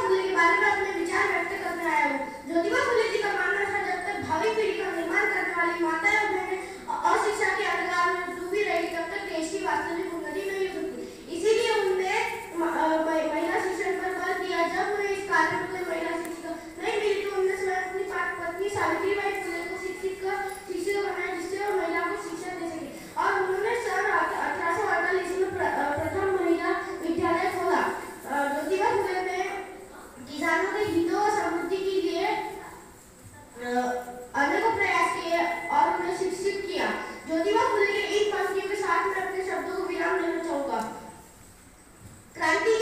फुले के बारे में अपने विचार व्यक्त करने आया हूँ। ज्योतिबा फुले जी का मानना था, जब तक भावी पीढ़ी का निर्माण करने वाली माताएं और बहनें अशिक्षा के अंधकार में डूबी रहेगी, तब तक देश की वास्तविक उन्नति नहीं हो सकती। इसीलिए उनने महिला शिक्षण पर बल दिया। जब उन्हें इस कार्य में कोई महिला शिक्षिका नहीं मिली तो उन्होंने स्वयं अपनी पत्नी सावित्रीबाई फुले को शिक्षित बनाया, जिससे वो महिला को शिक्षा दे सके। और उन्होंने सन 1848 में प्रथम महिला विद्यालय खोला। ज्योतिबा फुले ने किसानों के हितों और समृद्धि के लिए अनेकों प्रयास किए और उन्हें शिक्षित किया। ज्योतिबा फुले के इन पंक्तियों के साथ मैं अपने शब्दों को विराम देना चाहूंगा। क्रांति